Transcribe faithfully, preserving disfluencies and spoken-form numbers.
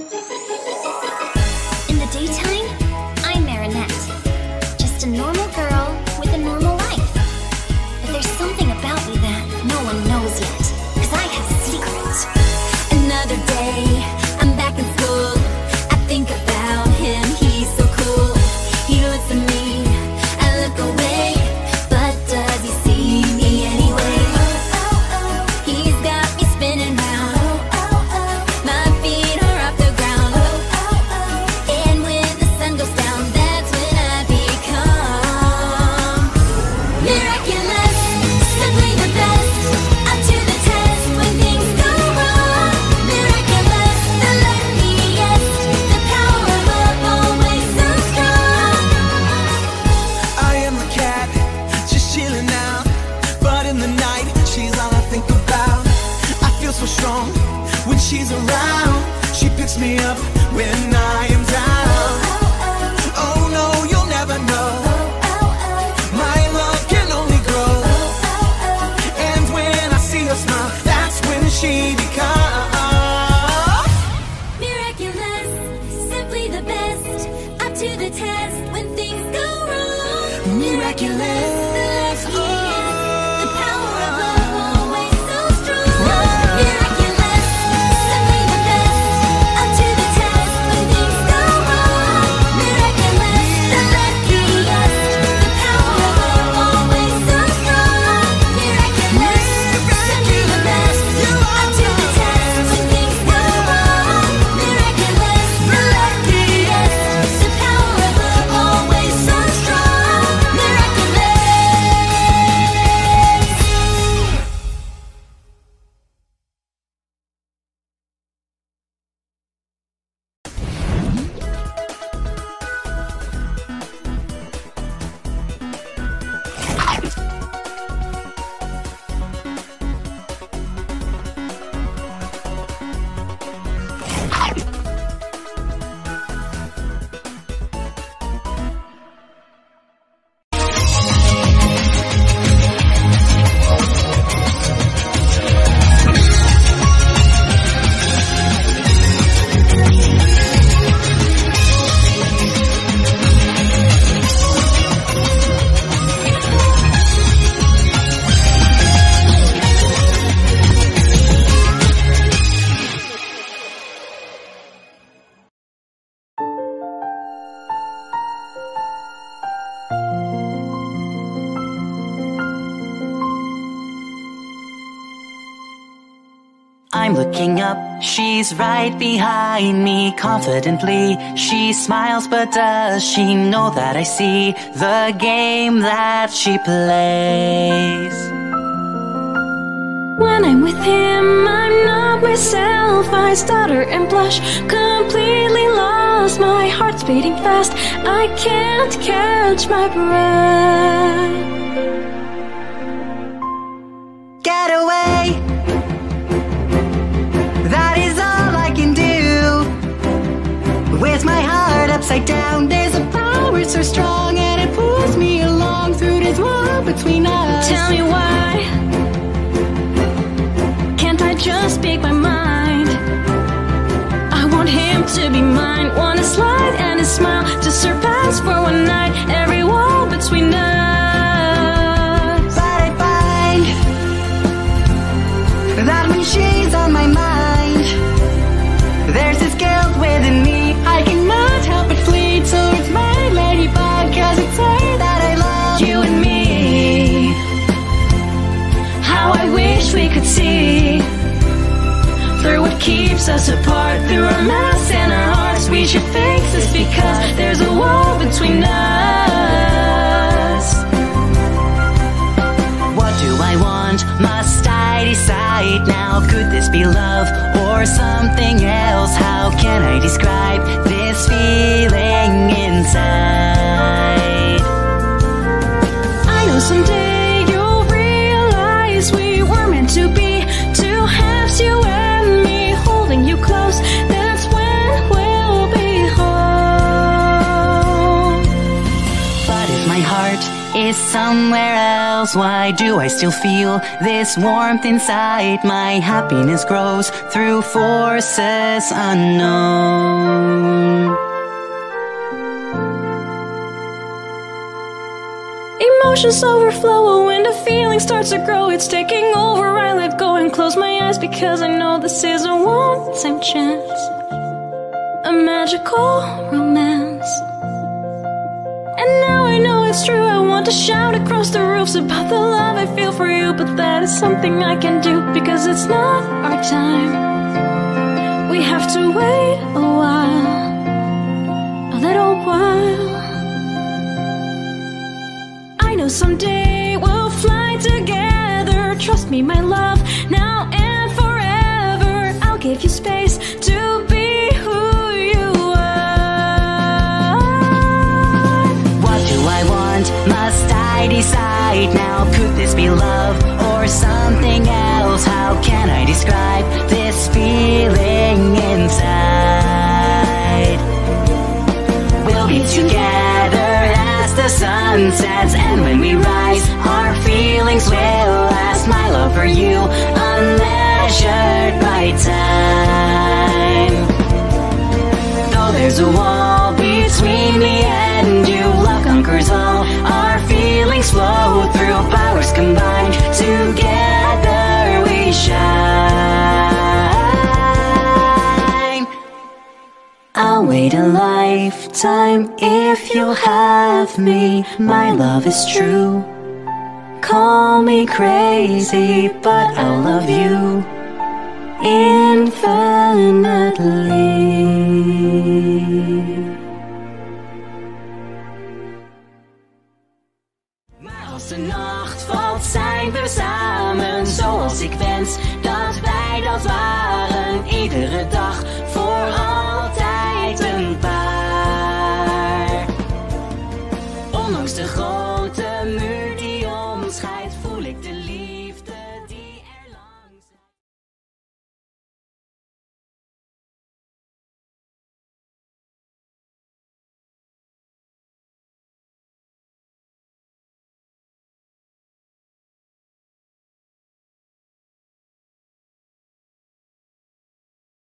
In the daytime, I'm Marinette. Just a normal girl with a normal life. But there's something about me that no one knows yet, 'cause I have secrets. Another day, I'm back in school. I think about him, he's so cool. He looks at me, I look away, but does he see me anyway? Oh, oh, oh, he's got me spinning round. Oh, oh, oh, my feet are off the ground. Oh, oh, oh, and when the sun goes down, that's when I become miraculous, simply the best, up to the test when things go wrong. Miraculous, the luckiest, the power of love always so strong. I am the cat, just chilling out. But in the night, she's all I think about. I feel so strong when she's around. She picks me up when I am down. Oh no, you'll never know. My love can only grow. And when I see her smile, that's when she becomes Miraculous, simply the best, up to the test when things go wrong. miraculous. The luckiest, the power of love always so strong. Miraculous, simply the best, up to the test when things go wrong. Miraculous, the luckiest, the power of love always so strong. Miraculous, simply the best, up to the test when things go wrong. Miraculous, the luckiest, the power of love always so strong. Miraculous. I'm looking up, she's right behind me confidently. She smiles, but does she know that I see the game that she plays? When I'm with him, I'm not myself. I stutter and blush, completely lost. My heart's beating fast, I can't catch my breath. Get away! That is all I can do. With my heart upside down, there's a power so strong, and it pulls me along through this wall between us. Tell me why can't I just speak my mind? I want him to be mine. Want a slide and a smile to surpass for one night every wall between us. But I find that when she's on my mind, there's this guilt within me. I cannot help but flee towards my ladybug, 'cause it's her that I love. You and me, how I wish we could see through what keeps us apart. Through our masks and our hearts, we should fix this, because there's a wall between us. What do I want? Must I decide now? Could this be love or something else? How can I describe this feeling inside? I know someday you'll realize we were meant to be two halves, you and me, holding you close. That's when we'll be home. But if my heart is somewhere else. Why do I still feel this warmth inside? My happiness grows through forces unknown. Emotions overflow when the feeling starts to grow. It's taking over, I let go and close my eyes, because I know this is a one-time chance, a magical romance. And now I know it's true. I want to shout across the roofs about the love I feel for you, but that is something I can do, because it's not our time. We have to wait a while, a little while. I know someday we'll fly together. Trust me, my love, now and forever. I'll give you space to be who you are. What do I want? Must I decide now? Could this be love or something else? How can I describe this feeling inside? We'll be together as the sun sets, and when we rise, our feelings will last. My love for you, unmeasured by time. Though there's a wall between me and you, love conquers all. Our feelings flow through, powers combined. Together we shine. I'll wait a lifetime if you'll have me. My love is true. Call me crazy, but I'll love you infinitely. Maar als de nacht valt, zijn we samen, zoals ik wens dat wij dat waren. Iedere dag voor altijd een paar.